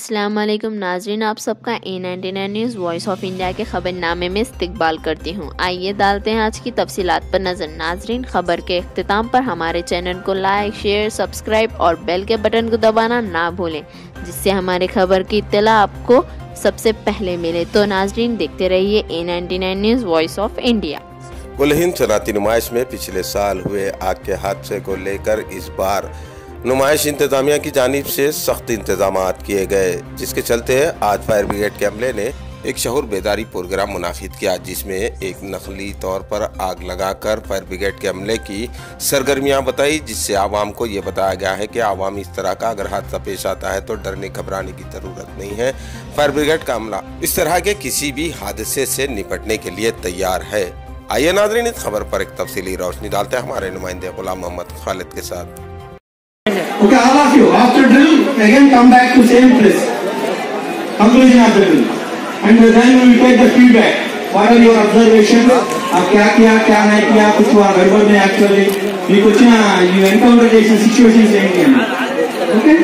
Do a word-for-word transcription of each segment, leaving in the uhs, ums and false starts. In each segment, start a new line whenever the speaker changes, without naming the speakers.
अस्सलाम वालेकुम नाजरीन, आप सबका A ninety nine news voice of India के खबरनामे में इस्तकबाल करती हूँ। आइए डालते हैं आज की तफसीलात पर नज़र। नाजरीन, खबर के अख्तिताम पर हमारे चैनल को लाइक, शेयर, सब्सक्राइब और बेल के बटन को दबाना ना भूलें, जिससे हमारे खबर की इत्तला आपको सबसे पहले मिले। तो नाजरीन, देखते रहिए A ninety nine news voice of India.
कुल हिंद सनाती नुमाइश में पिछले साल हुए आग के हादसे को लेकर इस बार नुमाइश इंतजामिया की जानिब से सख्त इंतजाम किए गए, जिसके चलते आज फायर ब्रिगेड के अमले ने एक शहूर बेदारी प्रोग्राम मुनाकिद किया, जिसमें एक नकली तौर पर आग लगाकर फायर ब्रिगेड के अमले की सरगर्मियां बताई, जिससे आवाम को ये बताया गया है कि आवाम इस तरह का अगर हादसा पेश आता है तो डरने घबराने की जरूरत नहीं है। फायर ब्रिगेड का अमला इस तरह के किसी भी हादसे से निपटने के लिए तैयार है। आइए नाज़रीन, इस खबर पर एक तफसीली रोशनी डालते हैं हमारे नुमाइंदे गुलाम मोहम्मद खालिद के साथ।
Okay, all of you, after drill, again come back to same place. Conclusion of the drill, and then we will take the feedback. What are your observations? आप क्या किया, क्या नहीं किया, कुछ हुआ गड़बड़ में actually, ये कुछ ना, you encountered some situations in India. Okay?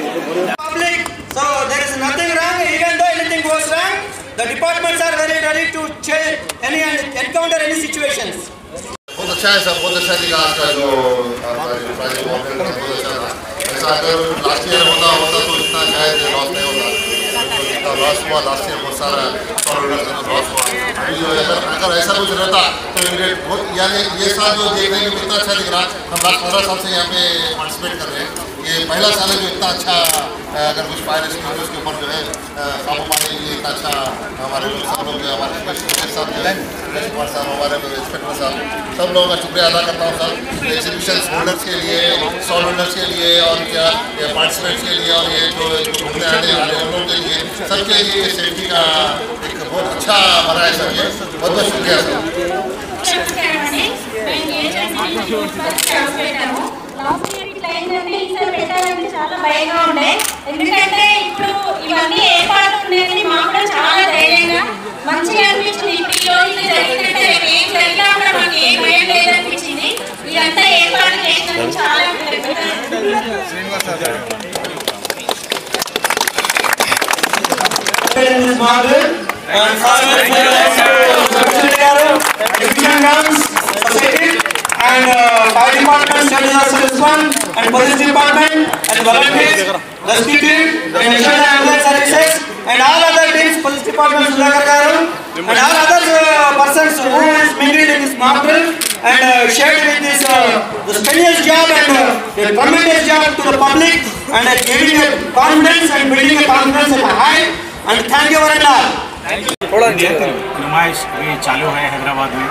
Public, so there is nothing wrong. Even though anything goes wrong, the departments are very ready to change any encounter any situations.
बहुत अच्छा है सर, बहुत अच्छा दिखा आज का जो प्राइज बहुत अच्छा था। ऐसा अगर लास्ट ईयर होता होता तो इतना शायद लॉस नहीं होता, जितना लॉस हुआ लास्ट ईयर बहुत सारा लॉस हुआ। अभी जो अगर अगर ऐसा कुछ रहता तो इमीडिएट बहुत, यानी ये साल जो देखने में इतना अच्छा दिख रहा, हम लास्ट पंद्रह साल से यहाँ पे पार्टिसिपेट कर रहे हैं। ये पहला साल है जो इतना अच्छा अगर कुछ फायर रेस्क्यू उसके ऊपर जो है काबू पाने के लिए इतना अच्छा हमारे लोग सब लोग हमारे स्पेशल साहब जो है कुमार साहब, हमारे इंस्पेक्टर साहब, सब लोगों का शुक्रिया अदा करता हूँ सर। एग्जीबिशन होल्डर्स के लिए, स्टॉल होल्डर्स के लिए और क्या पार्टिसिपेंट्स के लिए और ये जो घूमने आने वाले लोगों के लिए, सबके लिए सेफ्टी का एक बहुत अच्छा बना है सर। ये बहुत बहुत शुक्रिया सर।
చాలా భయంగా ఉండే, ఎందుకంటే ఇప్పుడు ఇవన్నీ ఏర్పాటు ఉండేది మాకు కూడా చాలా ధైర్యంగా మంచిగా అనిపించింది. ఇప్పుడు ఈ రోజు జరిగినట్టే ఏం జరిగినా కూడా మాకు ఏ భయం లేదనిపించింది. ఇదంతా ఏర్పాటు చేసినందుకు చాలా
and uh, fire department, state disaster response, and police department, and volunteers, rescue team, and national ambulance services, and all other teams, police department, Sudhakar garu, and all other uh, persons who has mingled in this mock drill and uh, shared with this uh, the strenuous job and uh, the tremendous job to the public, and uh, giving a confidence and building a confidence at a high, and thank you very much.
नुमाइश अभी चालू है हैदराबाद में।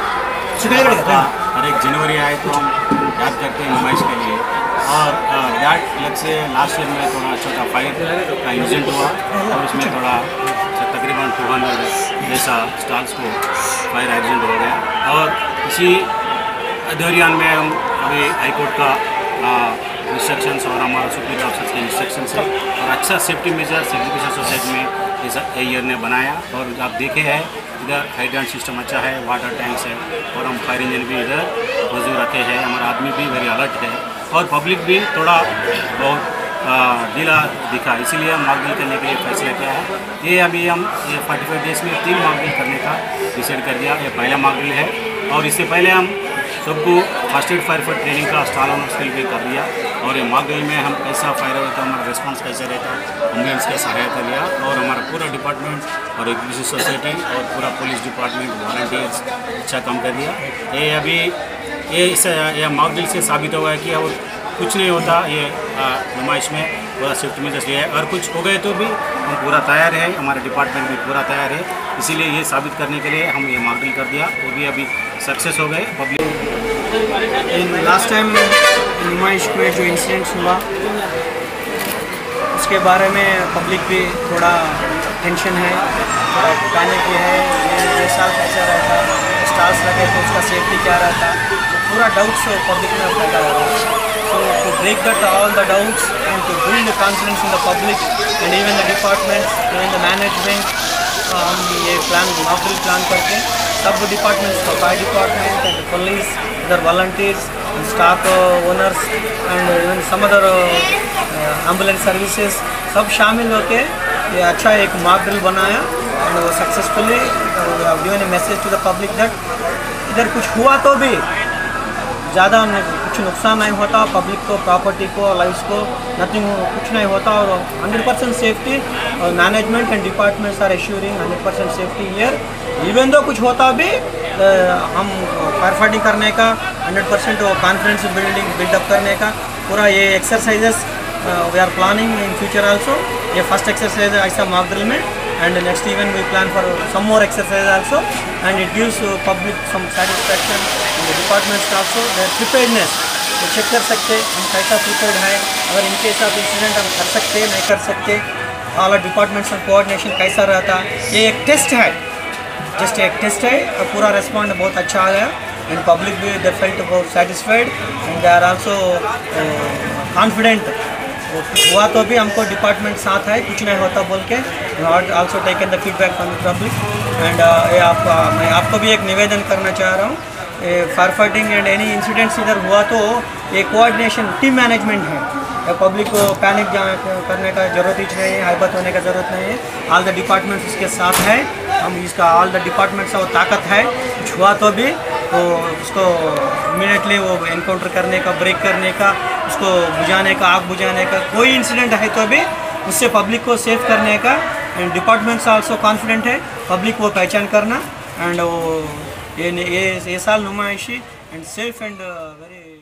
हर एक जनवरी आए तो हम याद करते हैं नुमाइश के लिए। और याद अलग से लास्ट ईयर में थोड़ा छोटा फायर का इंसिडेंट हुआ और उसमें थोड़ा तकरीबन टू हंड्रेड जैसा स्टॉल्स को फायर एक्सीडेंट हो गया। और इसी दौरान में हम अभी हाईकोर्ट का इंस्ट्रक्शंस और हमारा सुप्रीम ऑफिसर्स के इंस्ट्रक्शंस है और अच्छा सेफ्टी मेजर्स एग्जीबिशन सोसाइटी में इस ईयर ने बनाया। और आप देखे हैं इधर हाइड्रेंट सिस्टम अच्छा है, वाटर टैंक्स है और हम फायर इंजन भी इधर मौजूद रखे हैं। हमारा आदमी भी वेरी अलर्ट है और पब्लिक भी थोड़ा बहुत ढीला दिखा, इसीलिए हम मॉक ड्रिल करने के लिए फैसला किया है। ये अभी हम ये फोर्टी फाइव डेज में तीन मॉक ड्रिल करने का डिसाइड कर दिया। ये पहला मॉक ड्रिल है और इससे पहले हम सबको first aid fire fight training का स्टॉल ऑनर स्किल भी कर दिया। और ये मॉक ड्रिल में हम कैसा फायर होता है, हमारा रिस्पांस कैसा रहता है, एम्बुलेंस का सहायता लिया। और हमारा पूरा डिपार्टमेंट और एग्जीबिशन सोसाइटी और पूरा पुलिस डिपार्टमेंट वॉलंटियर्स अच्छा काम कर दिया। ये अभी ये इस ये मॉक ड्रिल से साबित हुआ है कि और कुछ नहीं होता, ये नुमाइश में पूरा सेफ्टी मेजर्स लिया है। और कुछ हो गए तो भी हम पूरा तैयार है, हमारा डिपार्टमेंट भी पूरा तैयार है। इसीलिए ये साबित करने के लिए हम ये मॉक ड्रिल कर दिया, वो भी अभी सक्सेस हो गए। पब्लिक
लास्ट टाइम नुमाइश में जो इंसिडेंट्स हुआ उसके बारे में पब्लिक भी थोड़ा टेंशन है, थोड़ा पैनिक भी है। ये ये साल कैसा रहता, स्टार्स लगे तो उसका सेफ्टी क्या रहता, पूरा डाउट्स पब्लिक में पैदा हो रहा है। So to break that all the doubts and to build the confidence in the public and even the department, even the management, हम ये प्लान मॉक ड्रिल प्लान करके सब डिपार्टमेंट्स का फायर डिपार्टमेंट एंड पुलिस, इधर volunteers, staff owners and even some other ambulance services सब शामिल होके ये अच्छा एक मॉक ड्रिल बनाया एंड वो successfully given a message to the public that इधर कुछ हुआ तो भी ज़्यादा कुछ नुकसान नहीं होता पब्लिक को, प्रॉपर्टी को, लाइफ्स को, नथिंग कुछ नहीं होता और हंड्रेड परसेंट सेफ्टी और management and departments are assuring hundred percent safety here. Even though कुछ होता भी हम फायर फाइटिंग करने का hundred percent confidence building buildup करने का पूरा ये exercises we are planning in future also. ये फर्स्ट एक्सरसाइज है ऐसा मॉक ड्रिल में and next even we plan for some more exercise also and it gives uh, public some satisfaction and the departments also their preparedness तो check कर सकते हम कैसा prepared है अगर इनके साथ इंसिडेंट हम कर सकते नहीं कर सकते ऑल डिपार्टमेंट्स का कोऑर्डिनेशन कैसा रहता। ये एक टेस्ट है, जस्ट एक टेस्ट है और पूरा रिस्पॉन्ड बहुत अच्छा आ गया एंड पब्लिक भी दे फेल्ट बहुत satisfied and they are also confident. कुछ हुआ तो भी हमको डिपार्टमेंट साथ है, कुछ नहीं होता बोल के also taken the feedback from the public and ये आप मैं आपको भी एक निवेदन करना चाह रहा हूँ। Fire fighting and any incidents इधर हुआ तो ये कोऑर्डिनेशन टीम मैनेजमेंट है, पब्लिक को पैनिक करने का जरूरत ही नहीं है, हाइबत होने का ज़रूरत नहीं है। ऑल द डिपार्टमेंट्स इसके साथ है, हम इसका ऑल द डिपार्टमेंट्स का वो ताकत है। कुछ हुआ तो भी तो उसको इमीडिएटली वो एनकाउंटर करने का, ब्रेक करने का, उसको बुझाने का, आग बुझाने का, कोई इंसिडेंट है तो भी उससे पब्लिक को सेफ करने का एंड डिपार्टमेंट्स आल्सो कॉन्फिडेंट है पब्लिक को पहचान करना एंड वो ये ये ये साल नुमाइशी एंड सेफ एंड वेरी